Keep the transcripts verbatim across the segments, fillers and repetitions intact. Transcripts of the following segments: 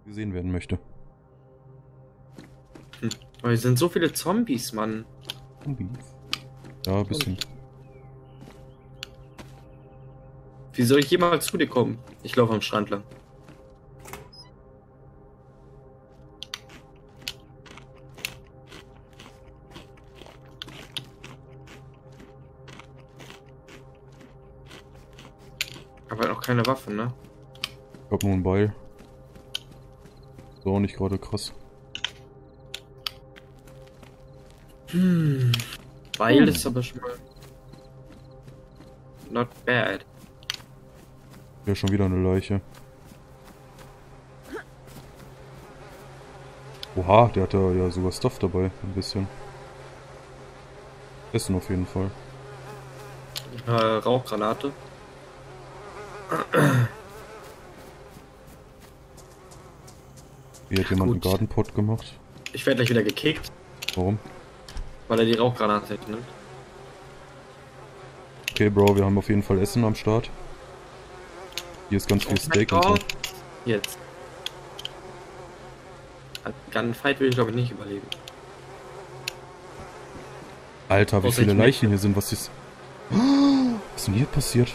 gesehen werden möchte. Hm. Aber hier sind so viele Zombies, Mann. Zombies? Ja, ein bisschen. Wie soll ich jemals zu dir kommen? Ich laufe am Strand lang. Aber noch keine Waffen, ne? Ich hab nur einen Beil. So, auch nicht gerade krass. Hm. Beil hm. ist aber schon mal not bad. Ja, schon wieder eine Leiche. Oha, der hat da ja sogar Stuff dabei, ein bisschen. Essen auf jeden Fall. Äh, Rauchgranate. Hier hat jemand einen Gartenpot gemacht. Ich werde gleich wieder gekickt. Warum? Weil er die Rauchgranate nimmt. Okay, Bro, wir haben auf jeden Fall Essen am Start. Hier ist ganz viel oh Steak und so. Jetzt. Gunfight will ich glaube ich nicht überleben. Alter, wie viele Leichen hier sind, was ist... Was ist denn hier passiert?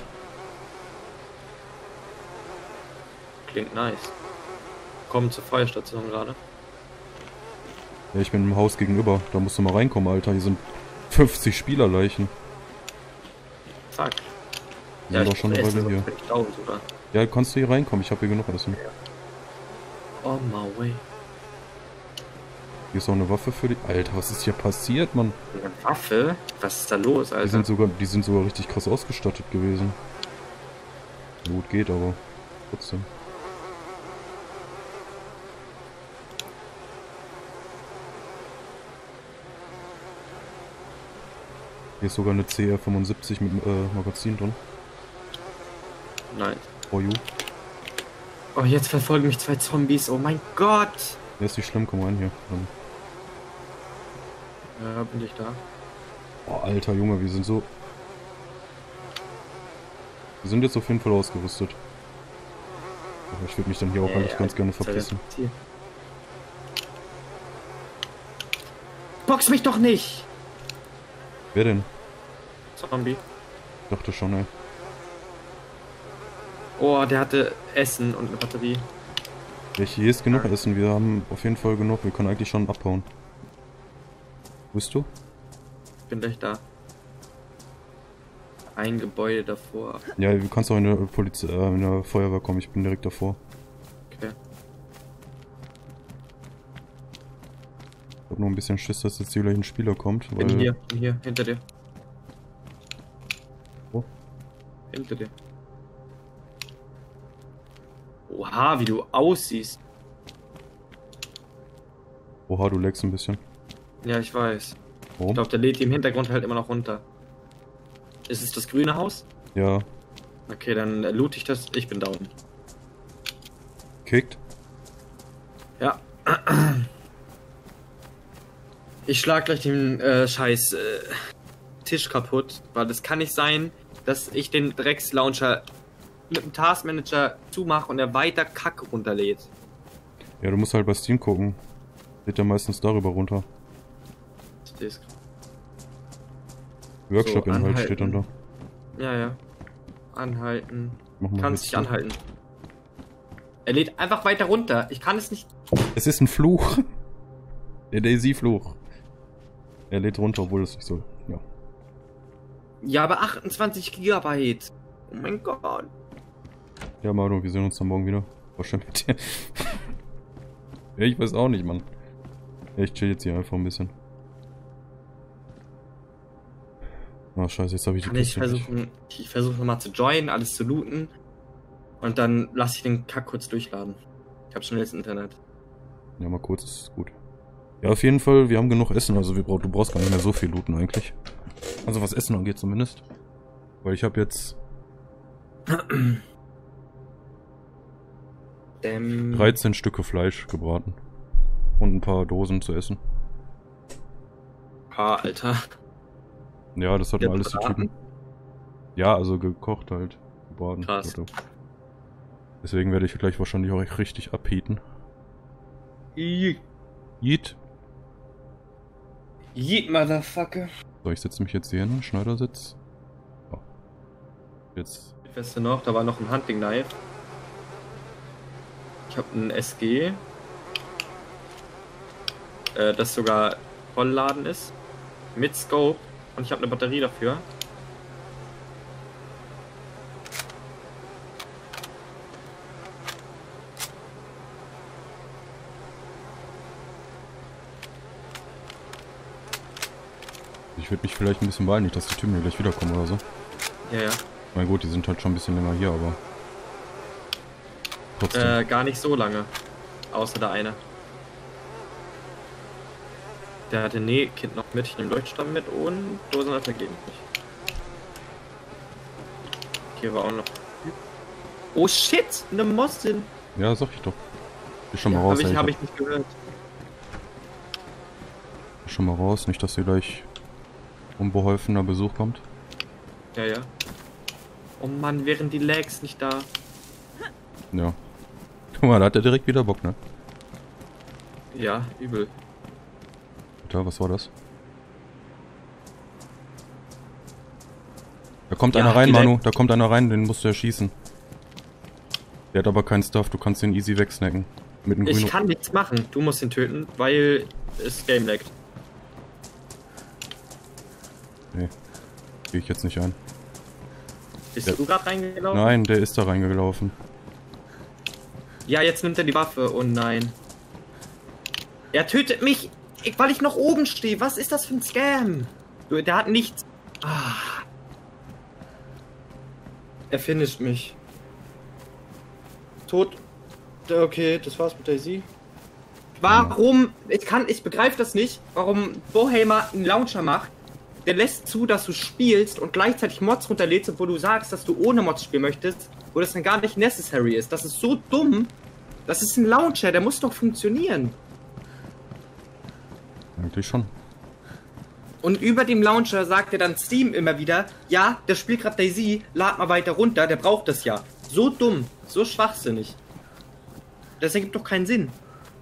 Klingt nice. Kommen zur Feuerstation gerade. Ja, ich bin im Haus gegenüber. Da musst du mal reinkommen, Alter. Hier sind fünfzig Spielerleichen. Fuck. Die sind doch schon eine Weile hier. Sogar. Ja, kannst du hier reinkommen. Ich habe hier genug Essen. On my way. Hier ist auch eine Waffe für die... Alter, was ist hier passiert, Mann? Eine Waffe? Was ist da los, Alter? Die sind sogar, die sind sogar richtig krass ausgestattet gewesen. Gut geht, aber trotzdem. Hier ist sogar eine C R fünfundsiebzig mit äh, Magazin drin. Nein. For you. Oh, jetzt verfolgen mich zwei Zombies. Oh mein Gott. Ja, ist nicht schlimm, komm rein hier. Dann. Ja, bin ich da. Oh, Alter Junge, wir sind so... Wir sind jetzt auf jeden Fall ausgerüstet. Aber ich würde mich dann hier auch ja, eigentlich ja, ganz gerne verpissen. Box mich doch nicht! Wer denn? Zombie. Ich dachte schon, ey. Oh, der hatte Essen und eine Batterie. Ja, hier ist genug Essen. Wir haben auf jeden Fall genug. Wir können eigentlich schon abhauen. Wo bist du? Ich bin gleich da. Ein Gebäude davor. Ja, du kannst auch in der Polizei, äh, in der Feuerwehr kommen. Ich bin direkt davor. Okay. Ich hab nur ein bisschen Schiss, dass jetzt hier gleich ein Spieler kommt. Weil... Bin hier, bin hier, hinter dir. Wo? Hinter dir. Oha, wie du aussiehst. Oha, du leckst ein bisschen. Ja, ich weiß. Warum? Ich glaube, der lädt die im Hintergrund halt immer noch runter. Ist es das grüne Haus? Ja. Okay, dann loot ich das. Ich bin down. Kickt? Ja. Ich schlag gleich den äh, scheiß äh, Tisch kaputt, weil das kann nicht sein, dass ich den Dreckslauncher mit dem Taskmanager zumache und er weiter Kack runterlädt. Ja, du musst halt bei Steam gucken. Lädt er meistens darüber runter. Workshop-Inhalt so, steht dann da. Ja, ja. Anhalten. Kannst dich anhalten. Er lädt einfach weiter runter. Ich kann es nicht. Es ist ein Fluch. Der Daisy-Fluch. Er lädt runter, obwohl es nicht soll. Ja. Ja, aber achtundzwanzig Gigabyte. Oh mein Gott. Ja, Maro, wir sehen uns dann morgen wieder. Wahrscheinlich mit dir. Ja, ich weiß auch nicht, Mann. Ja, ich chill jetzt hier einfach ein bisschen. Ah, scheiße, jetzt habe ich die Kann ich versuchen, ich versuche nochmal zu joinen, alles zu looten. Und dann lasse ich den Kack kurz durchladen. Ich habe schon jetzt Internet. Ja, mal kurz, ist gut. Ja, auf jeden Fall, wir haben genug Essen, also wir brauch, du brauchst gar nicht mehr so viel looten eigentlich. Also was Essen angeht zumindest. Weil ich habe jetzt Damn. dreizehn Stücke Fleisch gebraten. Und ein paar Dosen zu essen. Ah, Alter. Ja, das hatten alles die Typen. Ja, also gekocht halt. Gebraten. Krass. Deswegen werde ich gleich wahrscheinlich auch richtig abheaten. Yeet. Yeet. Yeet, Motherfucker. So, ich setze mich jetzt hier hin, Schneidersitz. Oh. Jetzt. Weißt du noch, da war noch ein Hunting Knife. Ich habe ein S G. Äh, das sogar vollladen ist. Mit Scope. Und ich habe eine Batterie dafür. Ich würde mich vielleicht ein bisschen beeilen, nicht, dass die Typen hier gleich wiederkommen oder so. Ja, ja. Na gut, die sind halt schon ein bisschen länger hier, aber... Trotzdem. Äh, gar nicht so lange. Außer der eine. Der hatte nee, Kind noch mit, ich nehme Leuchtstamm mit und Dosenöffner geht nicht. Hier war auch noch. Oh shit, eine Mossin. Ja, sag ich doch. Geh schon mal Ja, raus, hab ich, ey. hab ich nicht gehört. Geh schon mal raus, nicht, dass hier gleich unbeholfener Besuch kommt. Ja, ja. Oh Mann, wären die Lags nicht da. Ja. Guck mal, da hat er direkt wieder Bock, ne? Ja, übel. Alter, was war das? Da kommt Ja, einer rein, die Manu. Da kommt einer rein, den musst du erschießen. Der hat aber keinen Stuff, du kannst den easy wegsnacken. Mit einem Ich grünen... kann nichts machen. Du musst ihn töten, weil es Game laggt. Nee. Geh ich jetzt nicht ein. Bist Ja. du gerade reingelaufen? Nein, der ist da reingelaufen. Ja, jetzt nimmt er die Waffe. Oh nein. Er tötet mich, ich- weil ich noch oben stehe. Was ist das für ein Scam? Du, der hat nichts. Ah. Er finisht mich. Tot. Okay, das war's mit Daisy. Warum? Ich kann, ich begreife das nicht, warum Boheimer einen Launcher macht. Der lässt zu, dass du spielst und gleichzeitig Mods runterlädst, obwohl du sagst, dass du ohne Mods spielen möchtest, wo das dann gar nicht necessary ist. Das ist so dumm. Das ist ein Launcher, der muss doch funktionieren. Eigentlich schon. Und über dem Launcher sagt er dann Steam immer wieder, ja, der spielt gerade Daisy, lad mal weiter runter, der braucht das ja. So dumm, so schwachsinnig. Das ergibt doch keinen Sinn.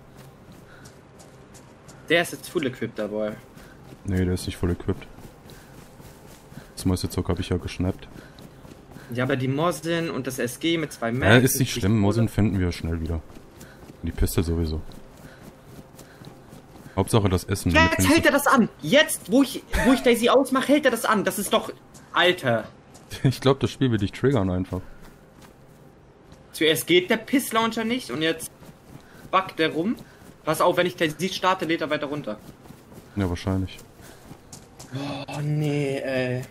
Der ist jetzt full equipped dabei. Nee, der ist nicht voll equipped. Das meiste Zeug habe ich ja geschnappt. Ja, aber die Mosin und das S G mit zwei Ja, Max. ist nicht schlimm, Mosin finden wir schnell wieder. Und die Piste sowieso. Hauptsache das Essen. damit Jetzt wir hält er das an! Jetzt, wo ich, wo ich Daisy ausmache, hält er das an. Das ist doch... Alter. nicht- Ich glaube, das Spiel will dich triggern einfach. Zuerst geht der Piss-Launcher nicht und jetzt backt der rum. Pass auf, wenn ich Daisy starte, lädt er weiter runter. Ja, wahrscheinlich. Oh nee, ey.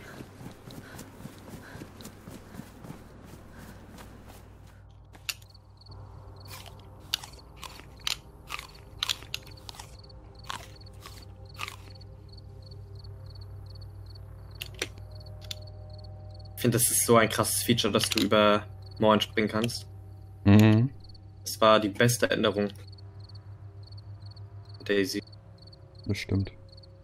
Ich finde, das ist so ein krasses Feature, dass du über Mauern springen kannst. Mhm. Das war die beste Änderung. Daisy. Das stimmt.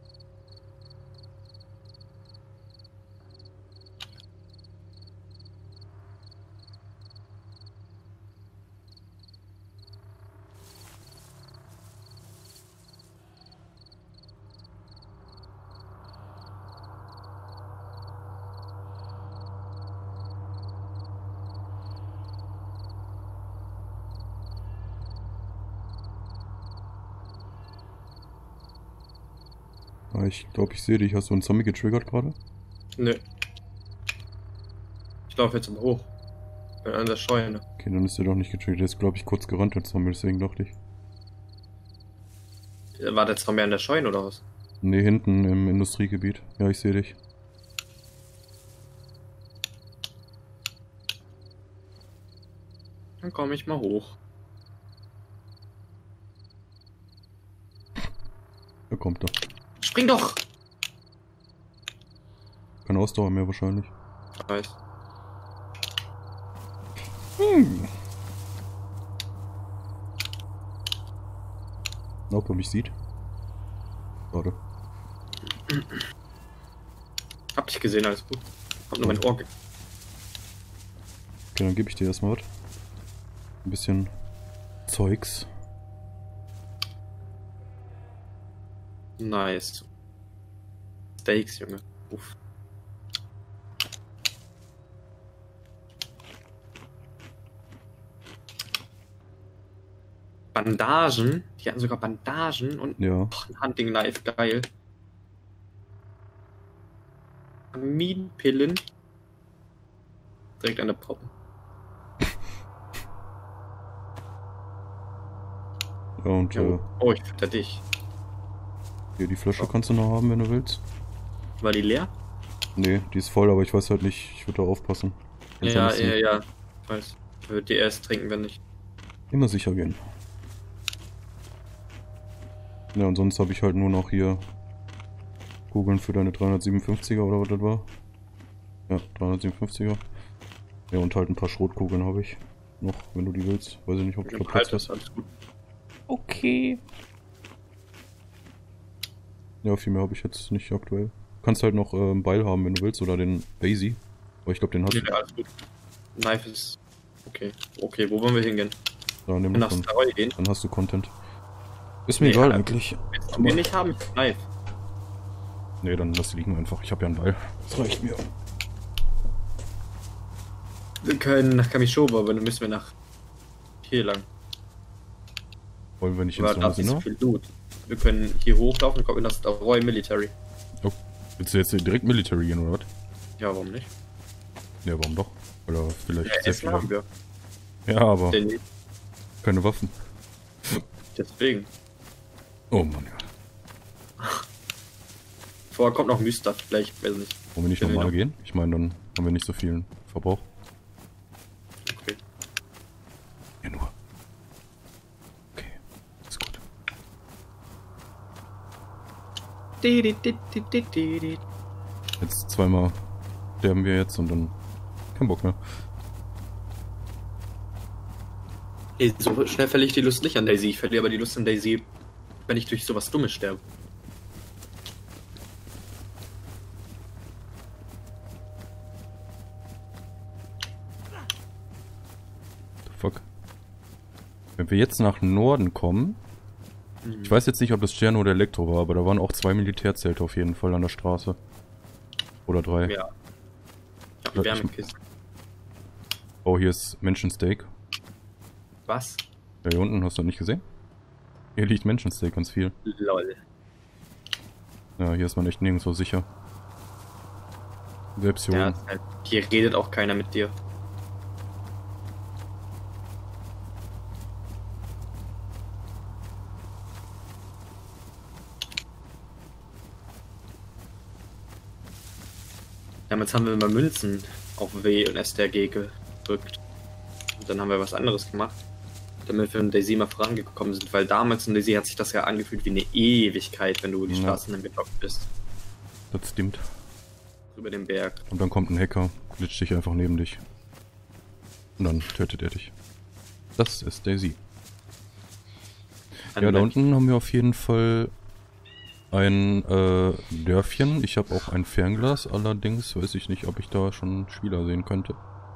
Ah, ich glaube, ich sehe dich. Hast du einen Zombie getriggert gerade? Nö. Ich laufe jetzt aber hoch. Bin an der Scheune. Okay, dann ist der doch nicht getriggert. Der ist, glaube ich, kurz gerannt, der Zombie, deswegen dachte ich. War der Zombie an der Scheune oder was? Ne, hinten im Industriegebiet. Ja, ich sehe dich. Dann komme ich mal hoch. Da kommt er. Spring doch! Keine Ausdauer mehr wahrscheinlich. Ich weiß. Hm. Ob er mich sieht. Schade. Hab dich gesehen, alles gut. Hab nur mein Ohr ge... Okay, dann gebe ich dir erstmal was. Ein bisschen Zeugs. Nice. Steaks, Junge. Uff. Bandagen? Die hatten sogar Bandagen und Ja. Och, ein Hunting Knife, geil. Aminpillen. Direkt eine Poppen. Ja, und Ja, äh, oh, ich fütter dich. hier die Flasche kannst du noch haben, wenn du willst. War die leer? Nee, die ist voll, aber ich weiß halt nicht, ich würde da aufpassen. Ja, ja, Ansonsten ja, ja. Ich weiß. Ich würde die erst trinken, wenn nicht. immer sicher gehen. Ja, und sonst habe ich halt nur noch hier Kugeln für deine dreihundertsiebenundfünfziger oder was das war. Ja, dreihundertsiebenundfünfziger. Ja, und halt ein paar Schrotkugeln habe ich noch, wenn du die willst. Weiß ich nicht, ob ich glaube, Halt, Platz das hast. alles gut. Okay. Ja, viel mehr habe ich jetzt nicht aktuell. Du kannst halt noch äh, einen Beil haben, wenn du willst, oder den Basie. Aber ich glaube, den hast Nee, du. alles gut. Knife ist. Okay. Okay, wo wollen wir hingehen? Da, nimm Nach davon. Staroi gehen? Dann hast du Content. Ist mir Nee, egal ja. eigentlich. Willst du den nicht haben? Knife. Nee, dann lass die liegen einfach. Ich habe ja einen Beil. Das reicht mir. Wir können nach Kamishoba, aber dann müssen wir nach hier lang. Wollen wir nicht Aber ins da ist nicht so Sinne? viel Loot. Wir können hier hochlaufen und kommen in das Royal Military. Oh. Willst du jetzt direkt Military gehen, oder was? Ja, warum nicht? Ja, warum doch? Oder vielleicht Ja, sehr Essen viel. haben wir. Ja, aber Denn keine Waffen. deswegen. Oh Mann, ja. Vorher kommt noch Myster, vielleicht, weiß nicht. Wollen wir nicht Ja, normal genau. gehen? Ich meine, dann haben wir nicht so viel Verbrauch. Okay. Ja, nur. Okay, ist gut. Di, di, di, di, di, di, di. Jetzt zweimal sterben wir jetzt und dann kein Bock mehr. Ey, so schnell verliere ich die Lust nicht an Daisy. Ich verliere aber die Lust an Daisy, wenn ich durch sowas Dummes sterbe. The fuck. Wenn wir jetzt nach Norden kommen, Mhm. ich weiß jetzt nicht, ob das Tscherno oder Elektro war, aber da waren auch zwei Militärzelte auf jeden Fall an der Straße. Oder drei. Ja. Ich hab Ja, eine ich- Wärmekiste. Oh, hier ist Menschensteak. Was? Ja, hier unten hast du nicht gesehen? Hier liegt Menschensteak ganz viel. Lol. Ja, hier ist man echt nirgendwo sicher. Selbst hier Ja, oben. halt, hier redet auch keiner mit dir. Damals haben wir immer Münzen auf W und S D R G gedrückt. Und dann haben wir was anderes gemacht, damit wir in Daisy mal vorangekommen sind, weil damals in Daisy hat sich das ja angefühlt wie eine Ewigkeit, wenn du die Ja. Straßen dann geblockt bist. Das stimmt. Über den Berg. Und dann kommt ein Hacker, glitscht dich einfach neben dich. Und dann tötet er dich. Das ist Daisy. Ja, da unten haben wir auf jeden Fall ein äh, Dörfchen. Ich habe auch ein Fernglas, allerdings weiß ich nicht, ob ich da schon Spieler sehen könnte.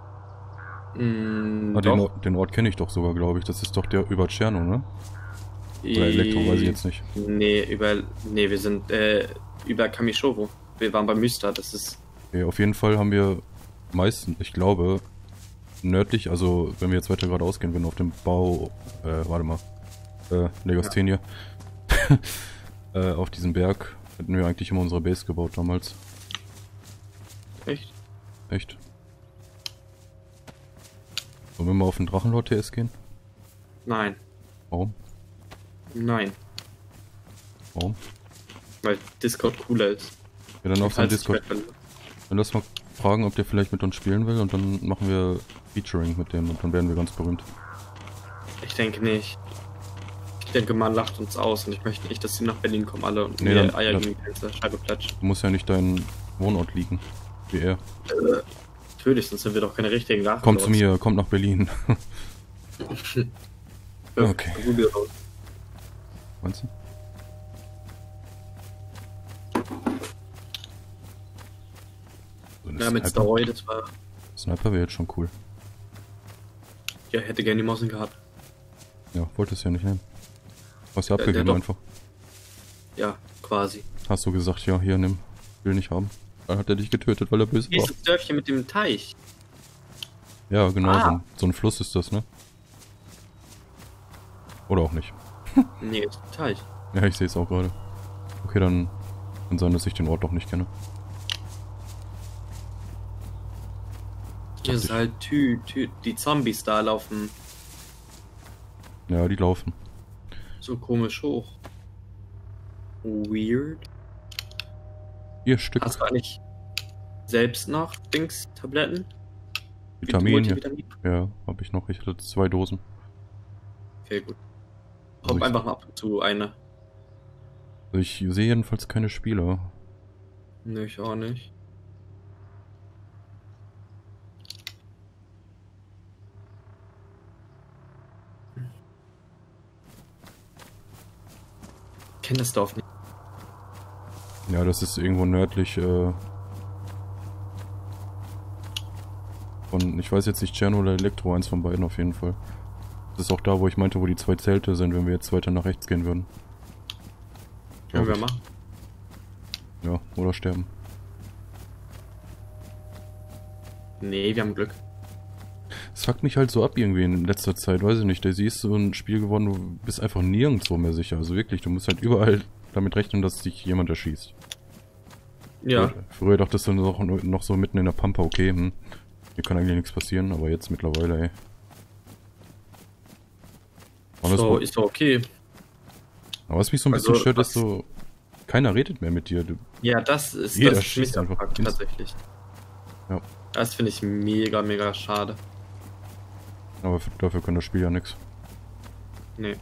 Mm, Ah, den, doch. Ort, den Ort kenne ich doch sogar, glaube ich. Das ist doch der über Tscherno, ne? Oder Elektro, weiß ich jetzt nicht. Nee, über. Nee, wir sind äh, über Kamishovo. Wir waren bei Mysta, das ist. Okay, auf jeden Fall haben wir meistens, ich glaube, nördlich, also wenn wir jetzt weiter geradeaus gehen, wenn auf dem Bau, äh, warte mal, äh, Legasthenie, äh, auf diesem Berg hätten wir eigentlich immer unsere Base gebaut damals. Echt? Echt. Wollen wir mal auf den Drachenlord T S gehen? Nein. Warum? Nein. Warum? Weil Discord cooler ist. Ja, dann auf seinem Falls ich Discord. verliere. Dann lass mal fragen, ob der vielleicht mit uns spielen will und dann machen wir Featuring mit dem und dann werden wir ganz berühmt. Ich denke nicht. Ich denke, man lacht uns aus und ich möchte nicht, dass sie nach Berlin kommen alle und Nee, mir dann- Eier dann- gegen die ganze Scheibe klatschen. Du musst ja nicht deinen Wohnort liegen, wie er. Natürlich, sonst sind wir doch keine richtigen Lachen. Kommt zu mir, kommt nach Berlin. Okay. Meinst du? So eine Ja, mit Sniper, Staroi, das war. Sniper wäre jetzt schon cool. Ja, hätte gerne die Mausen gehabt. Ja, wolltest du ja nicht nehmen. Hast du Ja, abgegeben doch. einfach. Ja, quasi. Hast du gesagt, ja, hier, nimm. Will nicht haben. Dann hat er dich getötet, weil er böse Hier war. ist das Dörfchen mit dem Teich. Ja, genau, Ah. so, ein, so ein Fluss ist das, ne? Oder auch nicht. Nee, ist ein Teich. Ja, ich sehe es auch gerade. Okay, dann kann sein, dass ich den Ort doch nicht kenne. Hier ist halt Tü, Tü, die Zombies da laufen Ja, die laufen. so komisch hoch. Weird. Vier Stück Hast du eigentlich selbst noch Dings, Tabletten? Vitamin. Ja, Multivitamin? ja habe ich noch. Ich hatte zwei Dosen. Okay, gut. Also Hop ich, einfach mal ab und zu eine. also ich sehe jedenfalls keine Spieler. Nö, ich auch nicht. Ich kenn das Dorf nicht. Ja, das ist irgendwo nördlich äh, von, ich weiß jetzt nicht, Tscherno oder Elektro, eins von beiden auf jeden Fall. Das ist auch da, wo ich meinte, wo die zwei Zelte sind, wenn wir jetzt weiter nach rechts gehen würden. Können wir Glaub machen. ich. Ja, oder sterben. Nee, wir haben Glück. Es fuckt mich halt so ab irgendwie in letzter Zeit, weiß ich nicht. Der ist so ein Spiel geworden, du bist einfach nirgendwo mehr sicher. Also wirklich, du musst halt überall damit rechnen, dass dich jemand erschießt. Ja. Früher, früher dachtest du noch, noch so mitten in der Pampa, okay, hm, hier kann eigentlich nichts passieren, aber jetzt mittlerweile, ey. Aber So, das, ist doch okay. aber was mich so ein bisschen Also, stört, was- ist so, keiner redet mehr mit dir. Du, Ja, das ist Jeder das schießt mich einfach. abfuckt, tatsächlich. Ja. Das finde ich mega, mega schade. aber f- dafür kann das Spiel ja nichts. Nee,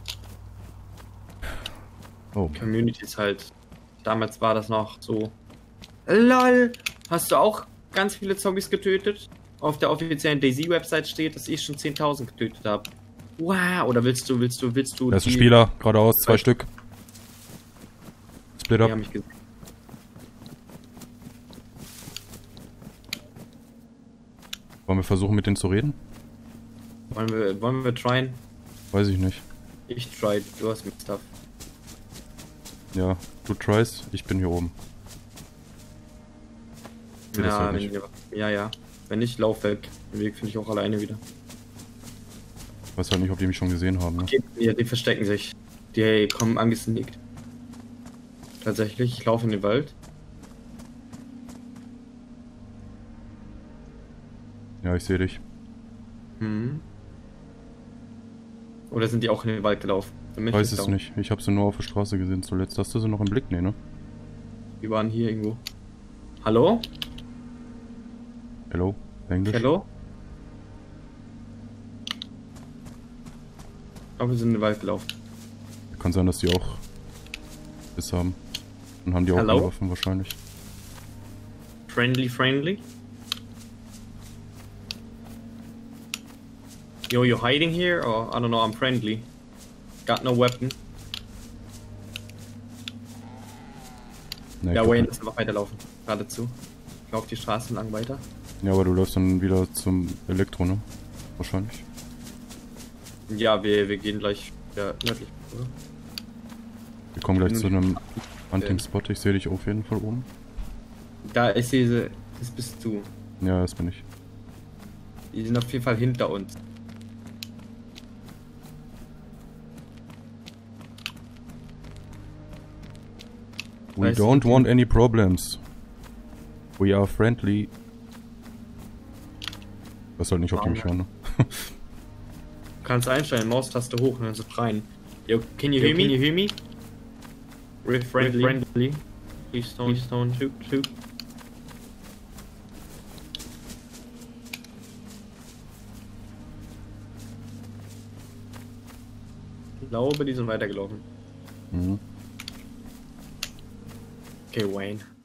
Oh, Community ist halt. Damals war das noch so. LOL! Hast du auch ganz viele Zombies getötet? Auf der offiziellen DayZ-Website steht, dass ich schon zehntausend getötet habe. Wow! Oder willst du, willst du, willst du. da ist ein die- Spieler, geradeaus, zwei Stück. Split Die up. haben mich gesehen. Wollen wir versuchen, mit denen zu reden? Wollen wir, wollen wir tryen? Weiß ich nicht. Ich try, du hast mit Stuff. Ja, du tries, ich bin hier oben. will das Ja, halt wenn nicht. ihr, ja, ja. Wenn nicht, lauf weg. Den Weg finde ich auch alleine wieder. Ich weiß halt nicht, ob die mich schon gesehen haben. Ne? Okay, ja, die verstecken sich. Die kommen angesneakt. Tatsächlich, ich laufe in den Wald. Ja, ich sehe dich. Hm. Oder sind die auch in den Wald gelaufen? Für mich Weiß ist es auch- nicht. Ich habe sie nur auf der Straße gesehen zuletzt. Hast du sie noch im Blick? Nee, ne? Die waren hier irgendwo. Hallo? Hello? Englisch? Hallo? Ich glaube, wir sind in den Wald gelaufen. Kann sein, dass die auch Biss haben. Dann haben die auch Hello? eine Waffen wahrscheinlich. Friendly, friendly. Yo, you hiding here? Or I don't know, I'm friendly. Got no weapon. Nee, Ja, ich glaub Wayne nicht. ist einfach weiterlaufen. Geradezu. Ich laufe die Straße lang weiter. Ja, aber du läufst dann wieder zum Elektro, ne? Wahrscheinlich. Ja, wir, wir gehen gleich wieder nördlich, oder? Wir kommen gleich Bin zu ich- einem Hunting-Spot. Ich sehe dich auf jeden Fall oben. Da, ich sehe sie. Das bist du. Ja, das bin ich. Die sind auf jeden Fall hinter uns. We Weißt don't du, want any problems. We are friendly. Ich weiß halt nicht, ob die mich hören, ne? Du kannst einstellen, Maustaste hoch und dann so rein. Yo, can you hear me? Can you hear me? We're friendly. We're friendly. Please don't, please don't shoot, shoot. Ich glaube, die sind weitergelaufen. Mhm. Okay, Wayne.